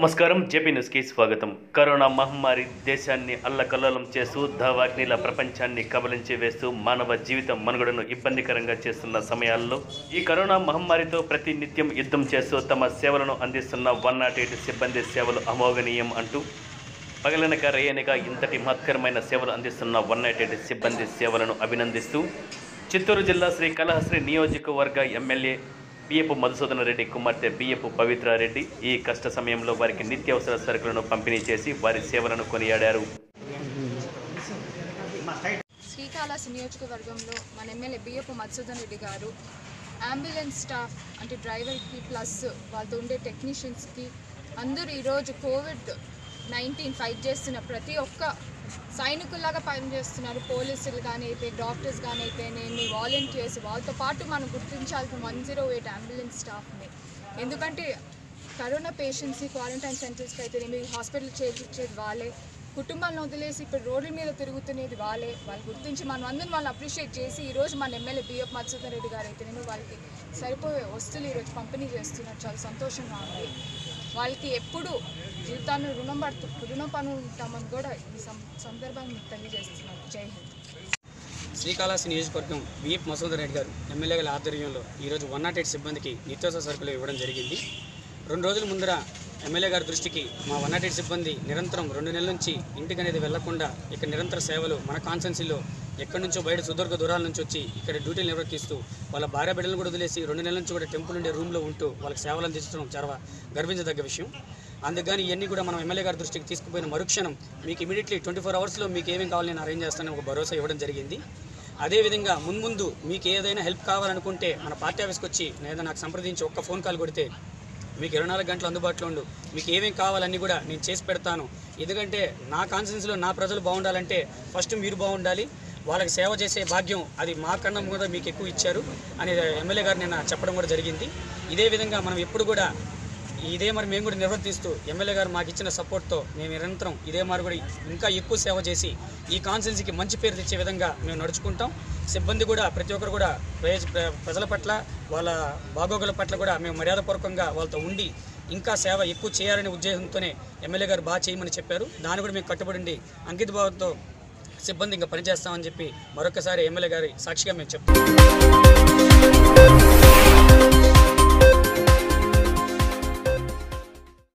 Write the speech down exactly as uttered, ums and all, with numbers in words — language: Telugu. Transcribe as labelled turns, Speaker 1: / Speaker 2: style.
Speaker 1: నమస్కారం. జేపీ న్యూస్ కి స్వాగతం. కరోనా మహమ్మారి దేశాన్ని అల్లకల్లోలం చేస్తూ దావాగ్నిల ప్రపంచాన్ని కబలించి వేస్తూ మానవ జీవితం మనుగడను ఇబ్బందికరంగా చేస్తున్న సమయాల్లో ఈ కరోనా మహమ్మారితో ప్రతి నిత్యం యుద్ధం చేస్తూ తమ సేవలను అందిస్తున్న వన్ నాట్ ఎయిట్ సిబ్బంది సేవలు అమోఘనీయం అంటూ పగలనక రేయనక ఇంతటి మహత్కరమైన సేవలు అందిస్తున్న వన్ నాట్ ఎయిట్ సిబ్బంది సేవలను అభినందిస్తూ చిత్తూరు జిల్లా శ్రీ కళహస్త్రి నియోజకవర్గ ఎమ్మెల్యే బియ్యపు మధుసూదన రెడ్డి కుమార్తె బియ్యపు పవిత్రారెడ్డి ఈ కష్ట సమయంలో వారికి నిత్యావసర సరుకులను పంపిణీ చేసి వారి సేవలను కొనియాడారు.
Speaker 2: శ్రీకాళహస్తి నియోజకవర్గంలో మన ఎమ్మెల్యే బియ్యపు మధుసూదన రెడ్డి గారు అంబులెన్స్ స్టాఫ్ అంటే డ్రైవర్కి ప్లస్ వాళ్ళతో ఉండే టెక్నీషియన్స్కి అందరూ ఈరోజు కోవిడ్ నైన్టీన్ ఫైట్ చేస్తున్న ప్రతి ఒక్క సైనికుల్లాగా పనిచేస్తున్నారు. పోలీసులు కానీ అయితే డాక్టర్స్ కానీ అయితే నేను వాలంటీర్స్ వాళ్ళతో పాటు మనం గుర్తించాల్సిన వన్ జీరో ఎయిట్ అంబులెన్స్ స్టాఫ్ని. ఎందుకంటే కరోనా పేషెంట్స్ని క్వారంటైన్ సెంటర్స్కి అయితే నేను హాస్పిటల్ చేర్చేది వాళ్ళే, కుటుంబాలను వదిలేసి ఇప్పుడు రోడ్ల మీద తిరుగుతున్నది వాళ్ళే. వాళ్ళు గుర్తించి మనం అందరం వాళ్ళని అప్రిషియేట్ చేసి ఈరోజు మన ఎమ్మెల్యే బియ్యపు మధుసూదన రెడ్డి గారు అయితే నేను వాళ్ళకి సరిపోయే వస్తువులు ఈరోజు పంపిణీ చేస్తున్నారు. చాలా సంతోషంగా ఉంది. వాళ్ళకి ఎప్పుడు జీవితాన్ని రుణం పడుతూ రుణం పనులు ఉంటామని కూడా ఈ సందర్భంగా తెలియజేస్తున్నారు. జై హింద్.
Speaker 3: శ్రీకాళహస్తి నియోజకవర్గం బియ్యపు మధుసూదన రెడ్డి గారు ఎమ్మెల్యే గారి ఆధ్వర్యంలో ఈరోజు వన్ నాట్ ఎయిట్ సిబ్బందికి నిత్యావసర సరుకులు ఇవ్వడం జరిగింది. రెండు రోజుల ముందర ఎమ్మెల్యే గారి దృష్టికి మా వన్ నాట్ ఎయిట్ సిబ్బంది నిరంతరం రెండు నెలల నుంచి ఇంటికి అనేది వెళ్లకుండా ఇక్కడ నిరంతర సేవలు మన కాన్స్టెన్సీలో ఎక్కడి నుంచో బయట సుదీర్ఘ దూరాల నుంచి వచ్చి ఇక్కడ డ్యూటీలు నిర్వర్తిస్తూ వాళ్ళ భార్య బిడ్డలను కూడా వదిలేసి రెండు నెలల నుంచి కూడా టెంపుల్ ఉండే రూమ్లో ఉంటూ వాళ్ళకి సేవలు అందించడం చాలా గర్వించదగ్గ విషయం. అందుకని ఇవన్నీ కూడా మనం ఎమ్మెల్యే గారి దృష్టికి తీసుకుపోయిన మరుక్షణం మీకు ఇమీడియట్లీ ట్వంటీ ఫోర్ అవర్స్లో మీకు ఏమేమి కావాలి నేను అరేంజ్ చేస్తానని ఒక భరోసా ఇవ్వడం జరిగింది. అదేవిధంగా మున్ముందు మీకు ఏదైనా హెల్ప్ కావాలనుకుంటే మన పార్టీ ఆఫీస్కి వచ్చి లేదా నాకు సంప్రదించి ఒక్క ఫోన్ కాల్ కొడితే మీకు ఇరవై నాలుగు గంటలు అందుబాటులో ఉండు, మీకు ఏమేమి కావాలన్నీ కూడా నేను చేసి పెడతాను. ఎందుకంటే నా కాన్స్టిట్యూన్సీలో నా ప్రజలు బాగుండాలంటే ఫస్ట్ మీరు బాగుండాలి, వాళ్ళకి సేవ చేసే భాగ్యం అది మా కన్నా కూడా మీకు ఎక్కువ ఇచ్చారు అని ఎమ్మెల్యే గారు నేను చెప్పడం కూడా జరిగింది. ఇదే విధంగా మనం ఎప్పుడు కూడా ఇదే మరి మేము కూడా నిర్వర్తిస్తూ ఎమ్మెల్యే గారు మాకు ఇచ్చిన సపోర్ట్తో మేము నిరంతరం ఇదే మరి కూడా ఇంకా ఎక్కువ సేవ చేసి ఈ కాన్స్టిట్యున్సీకి మంచి పేరు తెచ్చే విధంగా మేము నడుచుకుంటాం. సిబ్బంది కూడా ప్రతి ఒక్కరు కూడా ప్రజల పట్ల వాళ్ళ బాగోగుల పట్ల కూడా మేము మర్యాదపూర్వకంగా వాళ్ళతో ఉండి ఇంకా సేవ ఎక్కువ చేయాలనే ఉద్దేశంతోనే ఎమ్మెల్యే గారు బాగా చేయమని చెప్పారు. దాన్ని కూడా మేము కట్టుబడి అంకిత భావంతో సిబ్బంది ఇంకా పనిచేస్తామని చెప్పి మరొకసారి ఎమ్మెల్యే గారి సాక్షిగా మేము చెప్తాం.